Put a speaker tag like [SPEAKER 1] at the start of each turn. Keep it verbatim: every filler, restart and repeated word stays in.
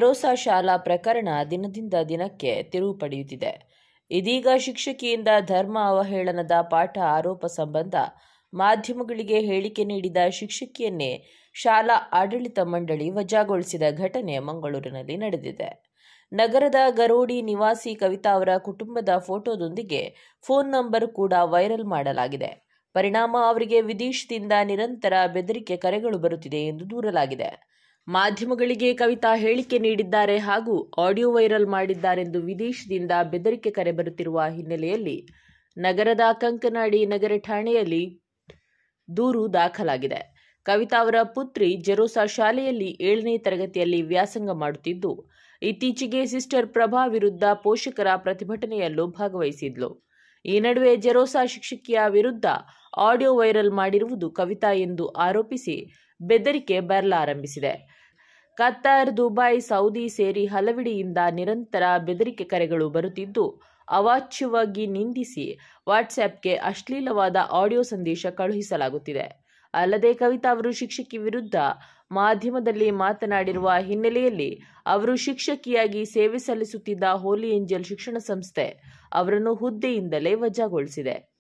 [SPEAKER 1] ಜೆರೋಸಾ ಶಾಲಾ ಪ್ರಕರಣ ದಿನದಿಂದ ದಿನಕ್ಕೆ ತಿರುವು ಪಡೆಯುತ್ತಿದೆ. ಇದೀಗ ಶಿಕ್ಷಕಿಯಿಂದ ಧರ್ಮ ಅವಹೇಳನದ ಪಾಠ ಆರೋಪ ಸಂಬಂಧ ಮಾಧ್ಯಮಗಳಿಗೆ ಹೇಳಿಕೆ ನೀಡಿದ ಶಿಕ್ಷಕಿಯನ್ನೇ ಶಾಲಾ ಆಡಳಿತ ಮಂಡಳಿ ವಜಾಗೊಳಿಸಿದ ಘಟನೆ ಮಂಗಳೂರಿನಲ್ಲಿ ನಡೆದಿದೆ. ನಗರದ ಗರೋಡಿ ನಿವಾಸಿ ಕವಿತಾ ಅವರ ಕುಟುಂಬದ ಫೋಟೋದೊಂದಿಗೆ ಫೋನ್ ನಂಬರ್ ಕೂಡ ವೈರಲ್ ಮಾಡಲಾಗಿದೆ. ಪರಿಣಾಮ ಅವರಿಗೆ ವಿದೇಶದಿಂದ ನಿರಂತರ ಬೆದರಿಕೆ ಕರೆಗಳು ಬರುತ್ತಿದೆ ಎಂದು ದೂರಲಾಗಿದೆ. ಮಾಧ್ಯಮಗಳಿಗೆ ಕವಿತಾ ಹೇಳಿಕೆ ನೀಡಿದ್ದಾರೆ ಹಾಗೂ ಆಡಿಯೋ ವೈರಲ್ ಮಾಡಿದ್ದಾರೆಂದು ವಿದೇಶದಿಂದ ಬೆದರಿಕೆ ಕರೆ ಬರುತ್ತಿರುವ ಹಿನ್ನೆಲೆಯಲ್ಲಿ ನಗರದ ಕಂಕನಾಡಿ ನಗರ ಠಾಣೆಯಲ್ಲಿ ದೂರು ದಾಖಲಾಗಿದೆ. ಕವಿತಾ ಅವರ ಪುತ್ರಿ ಜೆರೋಸಾ ಶಾಲೆಯಲ್ಲಿ ಏಳನೇ ತರಗತಿಯಲ್ಲಿ ವ್ಯಾಸಂಗ ಮಾಡುತ್ತಿದ್ದು, ಇತ್ತೀಚೆಗೆ ಸಿಸ್ಟರ್ ಪ್ರಭಾ ವಿರುದ್ಧ ಪೋಷಕರ ಪ್ರತಿಭಟನೆಯಲ್ಲೂ ಭಾಗವಹಿಸಿದ್ಲು. ಈ ನಡುವೆ ಜೆರೋಸಾ ಶಿಕ್ಷಕಿಯ ವಿರುದ್ಧ ಆಡಿಯೋ ವೈರಲ್ ಮಾಡಿರುವುದು ಕವಿತಾ ಎಂದು ಆರೋಪಿಸಿ ಬೆದರಿಕೆ ಬರಲಾರಂಭಿಸಿದೆ. ಕತಾರ್, ದುಬೈ, ಸೌದಿ ಸೇರಿ ಹಲವೆಡೆಯಿಂದ ನಿರಂತರ ಬೆದರಿಕೆ ಕರೆಗಳು ಬರುತ್ತಿದ್ದು, ಅವಾಚ್ಯವಾಗಿ ನಿಂದಿಸಿ ವಾಟ್ಸ್ಆ್ಯಪ್ಗೆ ಅಶ್ಲೀಲವಾದ ಆಡಿಯೋ ಸಂದೇಶ ಕಳುಹಿಸಲಾಗುತ್ತಿದೆ. ಅಲ್ಲದೆ ಕವಿತಾ ಅವರು ಶಿಕ್ಷಕಿ ವಿರುದ್ಧ ಮಾಧ್ಯಮದಲ್ಲಿ ಮಾತನಾಡಿರುವ ಹಿನ್ನೆಲೆಯಲ್ಲಿ ಅವರು ಶಿಕ್ಷಕಿಯಾಗಿ ಸೇವೆ ಸಲ್ಲಿಸುತ್ತಿದ್ದ ಹೋಲಿ ಏಂಜಲ್ ಶಿಕ್ಷಣ ಸಂಸ್ಥೆ ಅವರನ್ನು ಹುದ್ದೆಯಿಂದಲೇ ವಜಾಗೊಳಿಸಿದೆ.